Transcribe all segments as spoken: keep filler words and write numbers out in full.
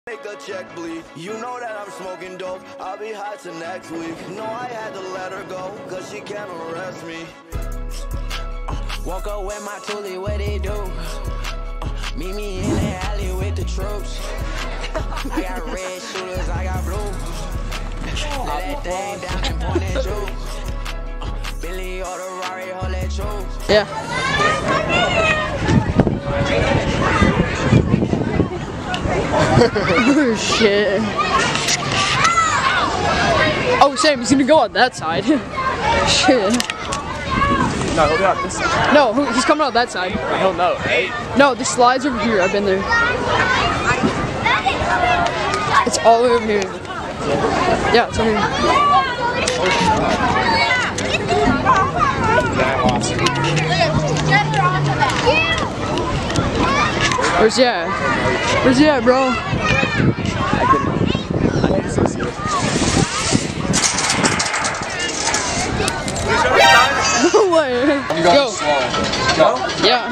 Make a check bleed. You know that I'm smoking dope. I'll be high till next week. No, I had to let her go, cause she can't arrest me. Uh, walk up with my toolie, what they do? Uh, meet me in the alley with the troops. I got red shooters, I got blue. Let that thing down and point and shoot. Uh, Billy or the Rari, hold that truth. Yeah. Oh shit. Oh Sam, he's gonna go on that side. Shit. No, he'll be on this side. No, he's coming out that side. He'll know, right? No, the slide's over here. I've been there. It's all the way over here. Yeah, it's over here. Where's he at? Where's he at, bro? No way. You got Go. slow. Go? Yeah.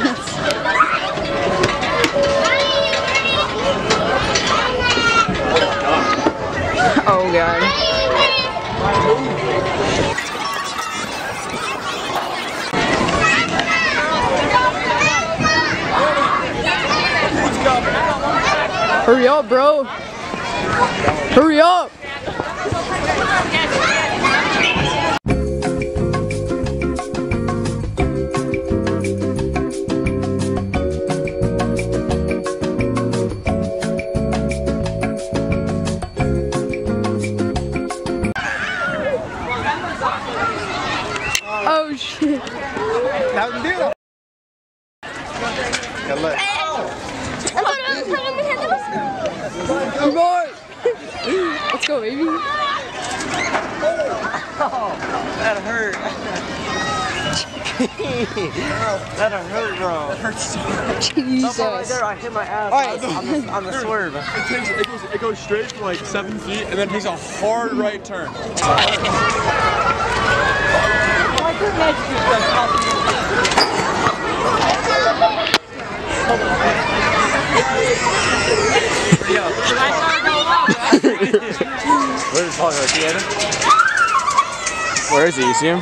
Oh god. Hurry up, bro. Hurry up. Oh shit. Come on. Let's go, baby. Oh, that hurt. That hurt, bro. That hurts so much. Jesus. Right there, I hit my ass Right. on, the, on the swerve. It, takes, it, goes, it goes straight for like seven feet and then takes a hard right turn. Where's Paul? Where is he? You see him?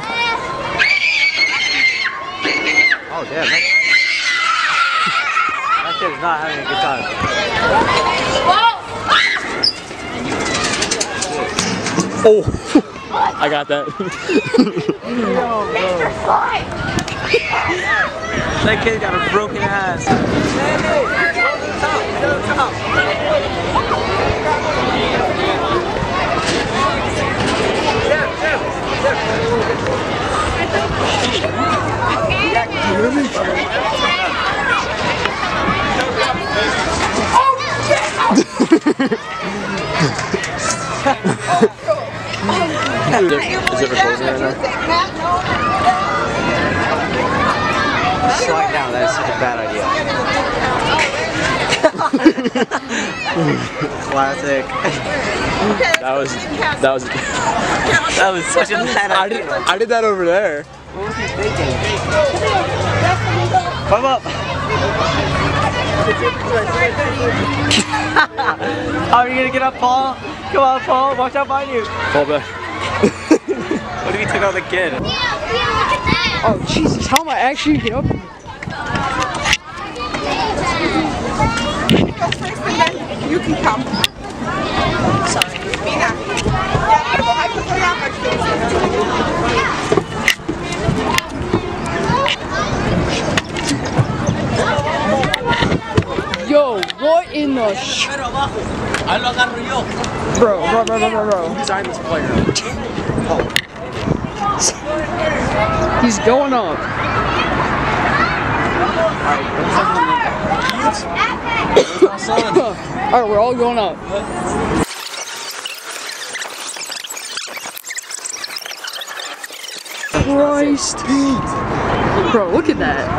Oh, damn. That, that kid is not having a good time. Oh! I got that. That kid got a broken ass. Hey, hey, go to the top, go to the top. Is it recording right now? Slide down, that's a bad idea. Classic. That was that was That was such a bad I idea. did I did that over there. What was he thinking? Come up. How are you gonna get up, Paul? Come on, Paul. Watch out behind you. Fall back. What if he took out the kid? Oh Jesus, how am I actually get up? You can come. Sorry. Mina. Yo, what in the sh- Bro, bro, bro, bro, bro, bro. Designed this player. He's going up. Alright, we're all going up. Christ. Bro, look at that.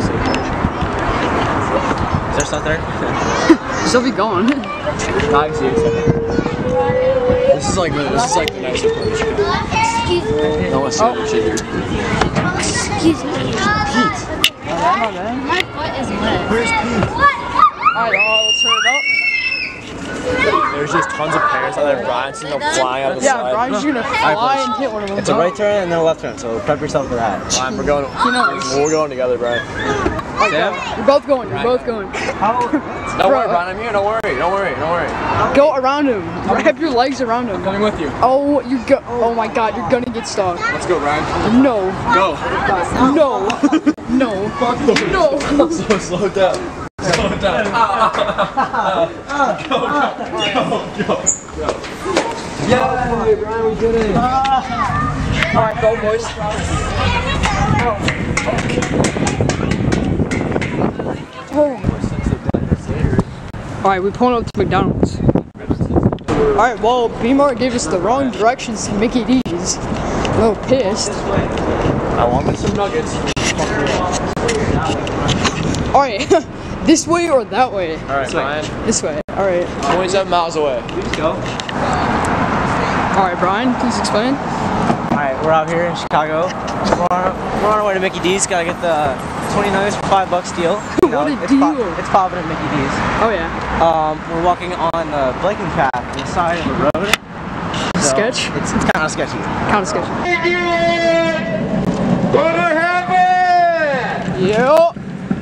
Is there stuff there? She'll be gone. I see it. This is like this is like the nice approach. No one's Oh. shit here. Excuse me. Pete. My foot is wet. Where's Pete? Alright, uh, let's hurry it up. there's just tons of parents out there. Brian's gonna go flying out the Yeah, side. Brian's gonna fly and hit one of them. It's a right turn and then a left turn, so prep yourself for that. Brian, we're going. He knows. We're going together, Brian. Sam? You're both going, you're both going. Don't worry, Brian. I'm here. Don't worry. Don't worry. Don't worry. Go around him. Wrap your legs around him. Coming with you. Oh, you go. Oh my God, you're gonna get stuck. Let's go, Brian. No. Go. No. No. No. So slow down. Slow down. Go, go, go, go, go. Yeah, Brian, we did it. Alright, go, boys. Oh. Alright, we pulled up to McDonald's. Alright, well, B-Mart gave us the wrong directions to Mickey D's. I'm a little pissed. I wanted some nuggets. Alright, this way or that way? Alright, Brian. This way. Alright. twenty-seven miles away. Let's go. Alright, Brian, please explain. Alright, we're out here in Chicago. We're on, we're on our way to Mickey D's. Gotta get the twenty nuggets for five bucks deal. You know, What a it's deal. Pop, it's popping at Mickey D's. Oh yeah. Um, we're walking on the biking path on the side of the road. So Sketch? It's, it's kind of sketchy. Kind of sketchy. Gonna happen! Yep.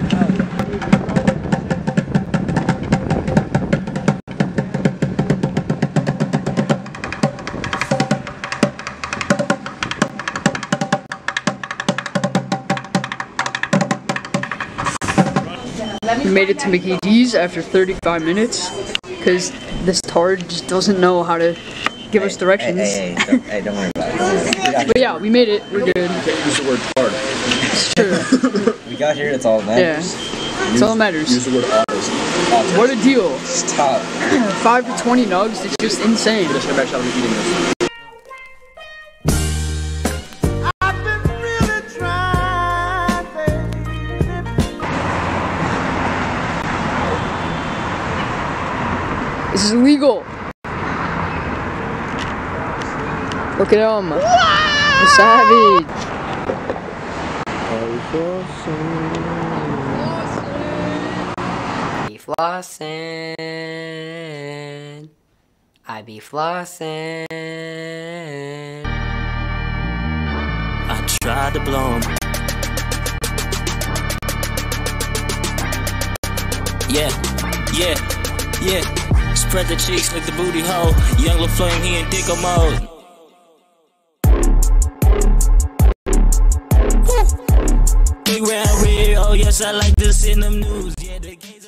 We made it to Mickey D's after thirty-five minutes because this tard just doesn't know how to give us directions. Hey, hey, don't, hey, don't worry about it. But yeah, we made it. We're good. Use the word hard. It's true. We got here, that's all that Yeah. matters. That's all that matters. Use the word honest. What a deal. Stop. Five to twenty nugs, it's just insane. Just gonna make sure I'm eating this. This is illegal. Look at him. The savage. I be flossing. I be flossing. I tried to blow 'em. Yeah, yeah, yeah. Spread the cheeks like the booty hole. Young LaFlame, he in dicko mode. Big round red, oh yes, I like this in them news. Yeah, the